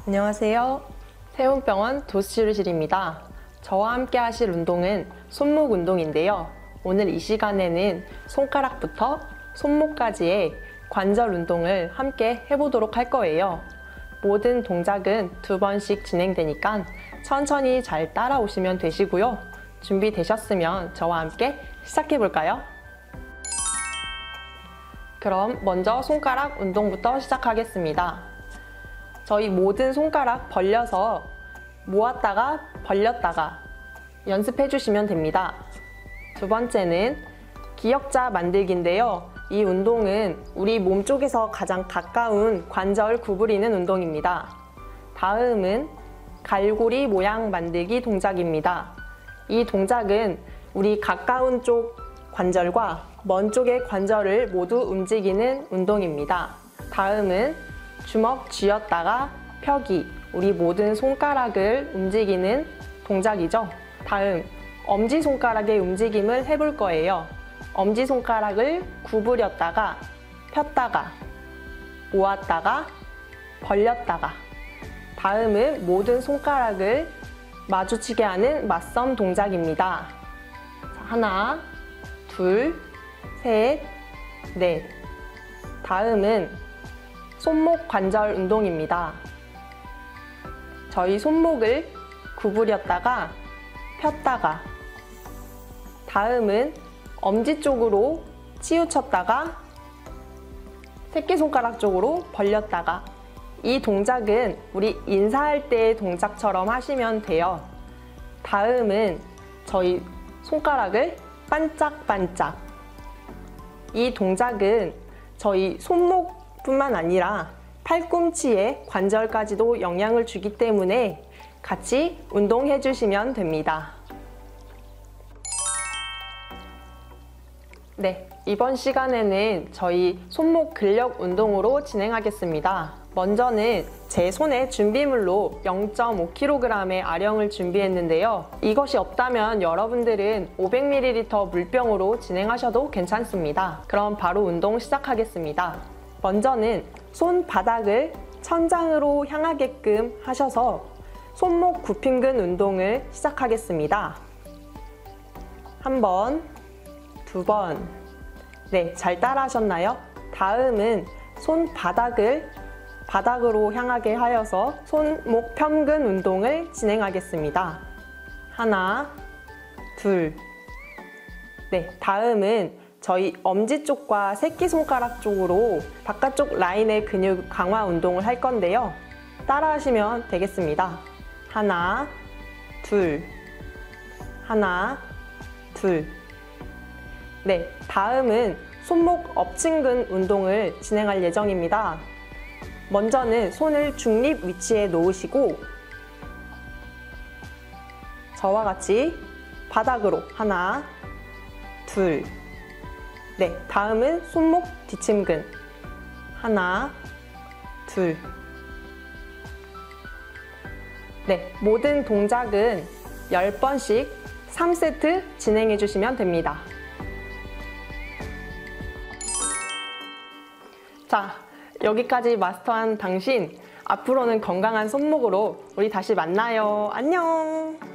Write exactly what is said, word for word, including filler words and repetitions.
안녕하세요. 세운병원 도수치료실입니다. 저와 함께 하실 운동은 손목 운동인데요. 오늘 이 시간에는 손가락부터 손목까지의 관절 운동을 함께 해보도록 할 거예요. 모든 동작은 두 번씩 진행되니까 천천히 잘 따라오시면 되시고요. 준비되셨으면 저와 함께 시작해 볼까요? 그럼 먼저 손가락 운동부터 시작하겠습니다. 저희 모든 손가락 벌려서 모았다가 벌렸다가 연습해 주시면 됩니다. 두 번째는 기역자 만들기인데요. 이 운동은 우리 몸 쪽에서 가장 가까운 관절 구부리는 운동입니다. 다음은 갈고리 모양 만들기 동작입니다. 이 동작은 우리 가까운 쪽 관절과 먼 쪽의 관절을 모두 움직이는 운동입니다. 다음은 주먹 쥐었다가 펴기, 우리 모든 손가락을 움직이는 동작이죠. 다음, 엄지손가락의 움직임을 해볼 거예요. 엄지손가락을 구부렸다가 폈다가 모았다가 벌렸다가. 다음은 모든 손가락을 마주치게 하는 맞섬 동작입니다. 자, 하나, 둘, 셋, 넷. 다음은 손목 관절 운동입니다. 저희 손목을 구부렸다가 폈다가, 다음은 엄지 쪽으로 치우쳤다가 새끼손가락 쪽으로 벌렸다가. 이 동작은 우리 인사할 때의 동작처럼 하시면 돼요. 다음은 저희 손가락을 반짝반짝. 이 동작은 저희 손목뿐만 아니라 팔꿈치의 관절까지도 영향을 주기 때문에 같이 운동해 주시면 됩니다. 네, 이번 시간에는 저희 손목 근력 운동으로 진행하겠습니다. 먼저는 제 손에 준비물로 영 점 오 킬로그램의 아령을 준비했는데요. 이것이 없다면 여러분들은 오백 밀리리터 물병으로 진행하셔도 괜찮습니다. 그럼 바로 운동 시작하겠습니다. 먼저는 손바닥을 천장으로 향하게끔 하셔서 손목 굽힘근 운동을 시작하겠습니다. 한 번, 두 번. 네, 잘 따라 하셨나요? 다음은 손바닥을 바닥으로 향하게 하여서 손목 편근 운동을 진행하겠습니다. 하나, 둘. 네, 다음은 저희 엄지 쪽과 새끼손가락 쪽으로 바깥쪽 라인의 근육 강화 운동을 할 건데요. 따라 하시면 되겠습니다. 하나, 둘. 하나, 둘. 네, 다음은 손목 엎친근 운동을 진행할 예정입니다. 먼저는 손을 중립 위치에 놓으시고 저와 같이 바닥으로 하나, 둘. 네, 다음은 손목 뒷침근 하나, 둘. 네, 모든 동작은 열 번씩 삼 세트 진행해 주시면 됩니다. 자, 여기까지 마스터한 당신, 앞으로는 건강한 손목으로 우리 다시 만나요. 안녕!